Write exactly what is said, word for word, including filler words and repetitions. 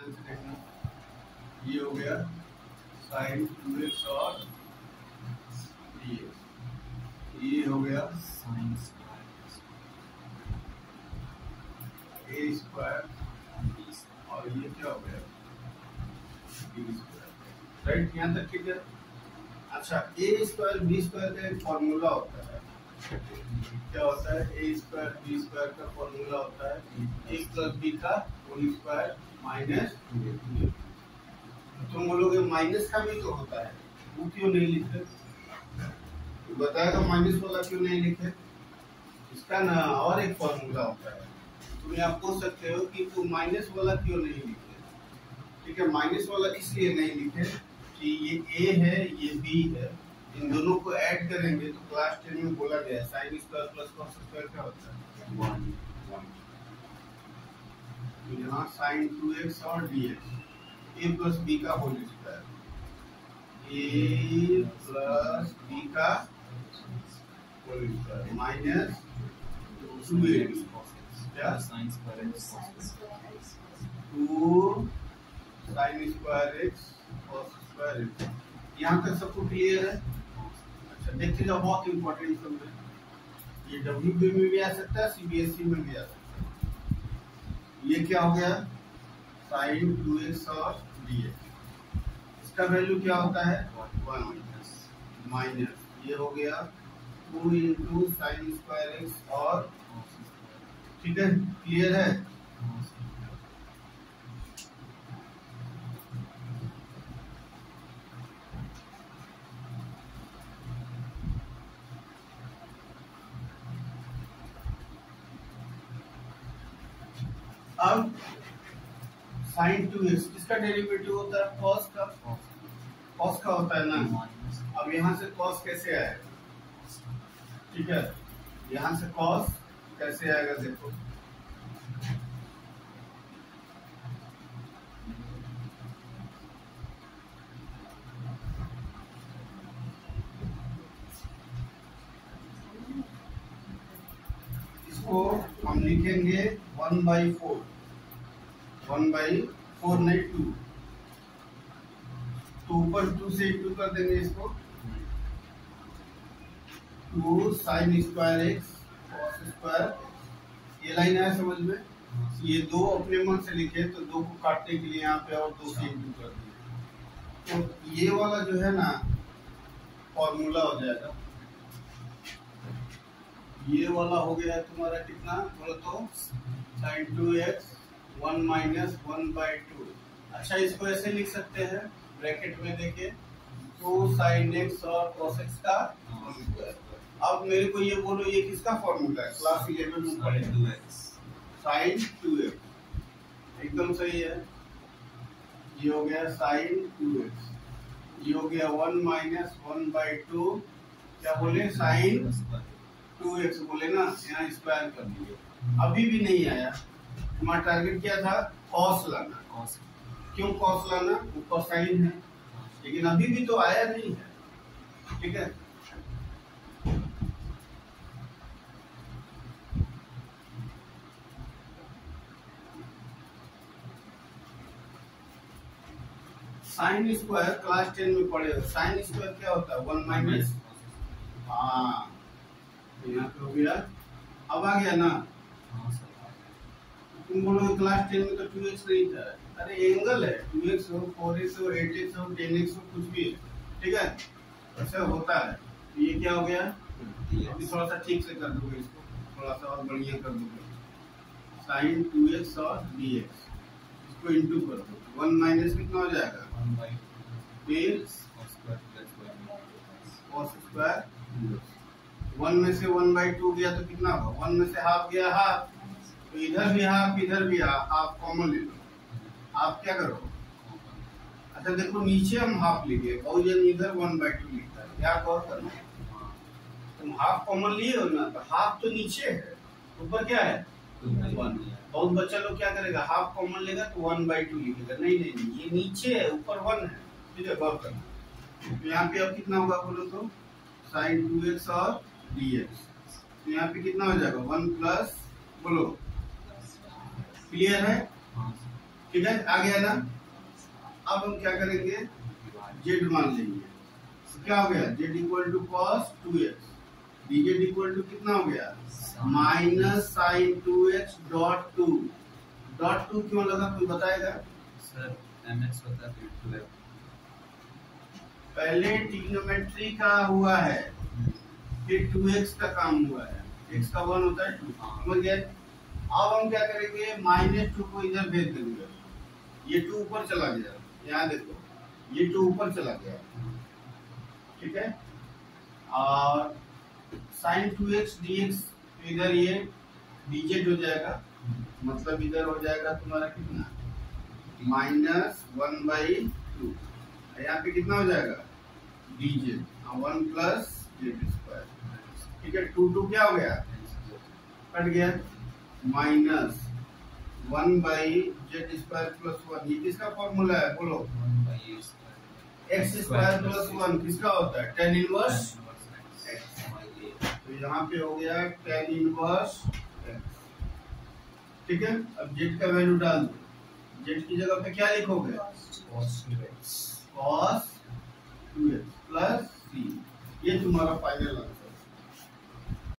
ध्यान से देखना, ये हो गया साइन टू एक्स और डी एक्स, ये हो गया साइन ए स्क्वायर और ये क्या हो गया बी स्क्वायर, राइट। यहाँ तक ठीक है। अच्छा, ए स्क्वायर बी स्क्वायर का एक फॉर्मूला होता है, क्या होता है, ए स्क्वायर बी स्क्वायर का फॉर्मूला होता है ए प्लस बी का whole square minus two a. तुम बोलोगे माइनस का भी तो होता है, वो क्यों नहीं लिखे, तो बताएगा माइनस वाला क्यों नहीं लिखे। इसका ना और एक फॉर्मूला होता है, तुम यहाँ पूछ सकते हो कि तू माइनस वाला क्यों नहीं लिखे। ठीक है, माइनस वाला इसलिए नहीं लिखे कि ये ए है ये बी है, इन दोनों को ऐड करेंगे तो क्लास टेन में बोला गया है sine square plus cos square क्या होता है वन वन। तो यहाँ साइन टू एक्स और d x a plus b का whole square, a plus b का whole square minus two x क्या sine square two sine square x cos square x. यहाँ तक सबको क्लियर है। अच्छा देखिएगा, बहुत इंपॉर्टेंट सब है, ये डब्ल्यू बी में भी आ सकता है, सी बी एस ई में भी आ सकता है। ये क्या हो गया साइन टू एक्स और डी एक्स, इसका वैल्यू क्या होता है वन माइनस, ये हो गया two into sine square x और, ठीक है क्लियर है। अब साइन टू एक्स इसका डेरिवेटिव होता है कॉस का, कॉस का होता है ना। अब यहाँ से कॉस कैसे आएगा, ठीक है, यहाँ से कॉस कैसे आएगा देखो, इसको हम लिखेंगे one by four, one by four नहीं टू, तो ऊपर टू से टू कर देंगे इसको, two sine square x cos square, ये लाइन है समझ में। ये दो अपने मन से लिखे तो दो को काटने के लिए यहाँ पे और दो से इंटू कर दिए, तो ये वाला जो है ना फॉर्मूला हो जाएगा, ये वाला हो गया तुम्हारा कितना बोलो तो sine two x one minus one by two. अच्छा इसको ऐसे लिख सकते हैं ब्रैकेट में देखिए टू साइन एक्स और कॉस एक्स का होल स्क्वायर। अब मेरे को ये बोलो ये किसका फॉर्मूला है, क्लास इलेवन में पढ़े साइन टू एक्स, एकदम सही है। ये हो गया साइन टू एक्स, ये हो गया one minus one by two, क्या बोले साइन टू एक्स बोले ना, यहाँ स्क्वायर कर दिए। अभी भी नहीं आया, हमारा टारगेट क्या था कॉस लाना, कॉस क्यों कॉस लाना, ऊपर साइन है, लेकिन अभी भी तो आया नहीं है। ठीक है, साइन स्क्वायर क्लास टेन में पढ़े, साइन स्क्वायर क्या होता है वन माइनस, हाँ यहाँ पे हो गया, अब आ गया ना। तुम बोलोगे क्लास टेन में तो टू एक्स नहीं था, अरे एंगल है, टू एक्स हो फोर एक्स हो एट एक्स हो टेन एक्स हो कुछ भी है, ठीक है ऐसा होता है। तो ये क्या हो गया, अभी थोड़ा सा ठीक से कर दोगे इसको, थोड़ा सा और बढ़िया कर दोगे, साइन टू एक्स और डी एक्स इसको इंटू कर दो, वन माइनस कितना हो जाएगा फिर कॉस स्क्वायर, वन में से वन बाई टू गया तो कितना होगा, वन में से हाफ गया हाफ, तो इधर भी हाफ इधर भी हाफ, हाफ कॉमन ले लो, आप क्या करो, अच्छा देखो नीचे हम हाफ लिखे, बहुत जन इधर वन बाई टू लिखता है, क्या गौर करना, तुम हाफ कॉमन लिए हो ना, तो हाफ तो नीचे है, ऊपर क्या है वन। बहुत बच्चा लोग क्या करेगा, हाफ कॉमन लेगा तो वन बाई टू लिखेगा, नहीं नहीं नहीं ये नीचे है ऊपर वन है, ठीक है गौर करना। तो यहाँ पे अब कितना होगा बोलो तो साइन टू एक्स और डी एक्स, तो यहाँ पे कितना हो जाएगा वन प्लस, बोलो क्लियर है ठीक है, आ गया ना। अब हम क्या करेंगे, जेड मान लेंगे, तो क्या हो गया, z equal to cos two x, dz equal to कितना हो गया, minus sine two x dot two. Dot two क्यों लगा, कोई बताएगा सर? mx होता है टू एक्स, पहले ट्रिग्नोमेट्री का हुआ है, फिर टू एक्स का काम हुआ है, x का वन होता है टू, समझ गए। अब हम क्या करेंगे, माइनस टू को इधर भेज देंगे, ये टू ऊपर चला गया, यहाँ देखो ये टू ऊपर चला गया, ठीक है। और sine two x d x, इधर ये डीजेड हो जाएगा, मतलब इधर हो जाएगा तुम्हारा कितना, माइनस वन बाई टू, यहाँ पे कितना हो जाएगा, dz, one plus z square, ठीक है। टू टू क्या हो गया, कट गया, minus one by z square plus one, ये किसका फॉर्मूला है बोलो, एक्स स्क्वायर प्लस वन किसका होता है, टेन इनवर्स एक्स, तो यहाँ पे हो गया टेन इनवर्स एक्स, ठीक है। अब जेड का वैल्यू डाल दो, जेड की जगह पे क्या लिखोगे, cos two x cos two x plus c, ये तुम्हारा फाइनल